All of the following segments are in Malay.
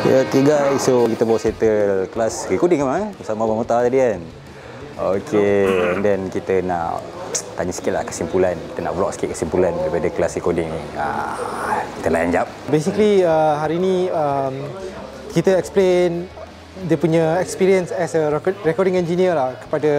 Ya, okay guys, so kita baru settle kelas recording kan bersama Abang Mutar tadi kan. Okay, and then kita nak tanya sikit lah kesimpulan. Kita nak vlog sikit kesimpulan daripada kelas recording ni. Kita layan jap. Basically hari ni kita explain dia punya experience as a recording engineer lah kepada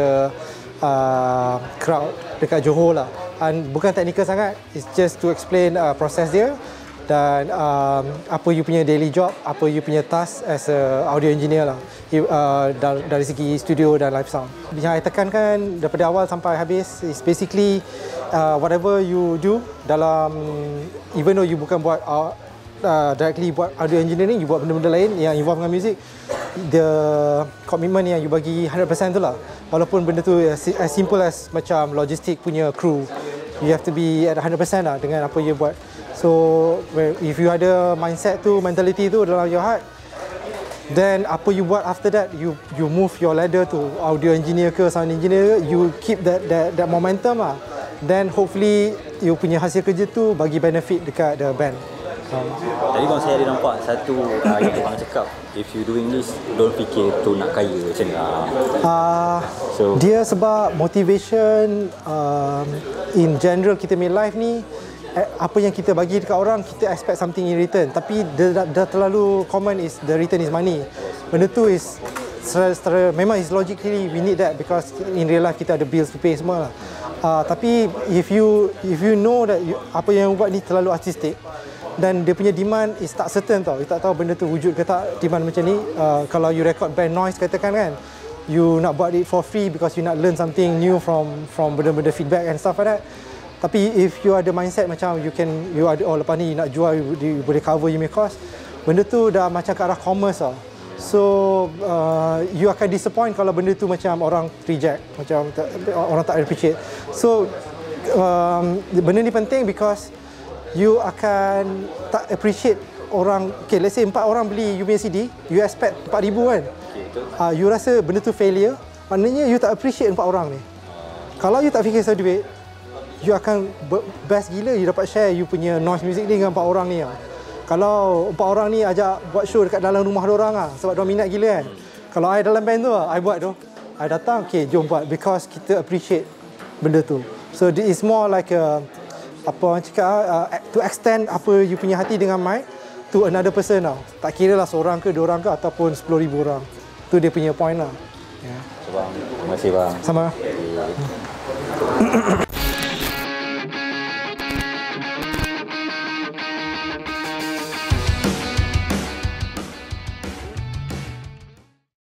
crowd dekat Johor lah. And bukan teknikal sangat, it's just to explain proses dia dan apa you punya daily job, apa you punya task as a audio engineer lah, dari segi studio dan live sound. Yang saya tekankan daripada awal sampai habis is basically whatever you do dalam, even though you bukan buat directly buat audio engineering, you buat benda-benda lain yang involve dengan music, the commitment yang you bagi 100% tu lah. Walaupun benda tu as simple as macam logistik punya crew, you have to be at 100% lah dengan apa you buat. So if you ada mindset tu, mentality tu dalam your heart, then apa you buat after that, you move your ladder to audio engineer ke sound engineer ke, you keep that momentum lah. Then hopefully you punya hasil kerja tu bagi benefit dekat the band. Tadi bang saya ada nampak satu yang abang cakap, if you doing this, don't fikir tu nak kaya macam ni. So dia sebab motivation in general kita main live ni, apa yang kita bagi dekat orang, kita expect something in return. Tapi dah terlalu common is the return is money. Benda tu is memang is logically we need that because in real life kita ada bills to pay semua lah. Tapi if you know that apa yang buat ni terlalu artistic dan dia punya demand is tak certain tau, you tak tahu benda tu wujud ke tak, demand macam ni. Kalau you record band noise katakan kan, you nak buat it for free because you nak learn something new from benda-benda feedback and stuff like that. Tapi if you ada mindset macam you ada, oh lepas ni you nak jual, you boleh cover you punya cost, benda tu dah macam ke arah commerce tau. So you akan disappoint kalau benda tu macam orang reject, macam orang tak appreciate. So benda ni penting because you akan tak appreciate orang. Okay, let's say 4 orang beli you punya CD, you expect 4,000 kan. You rasa benda tu failure, maknanya you tak appreciate 4 orang ni. Kalau you tak fikir pasal duit, you akan best gila you dapat share you punya noise music ni dengan 4 orang ni lah. Kalau 4 orang ni ajak buat show dekat dalam rumah diorang lah, sebab diorang minat gila kan. Kalau I dalam band tu lah, I buat tu, I datang, okay jom buat, because kita appreciate benda tu. So it is more like apa orang cakap, to extend apa you punya hati dengan mic to another person tau. Tak kira lah seorang ke, 2 orang ke, ataupun 10,000 orang. Tu dia punya point lah. So bang, terima kasih bang. Sama.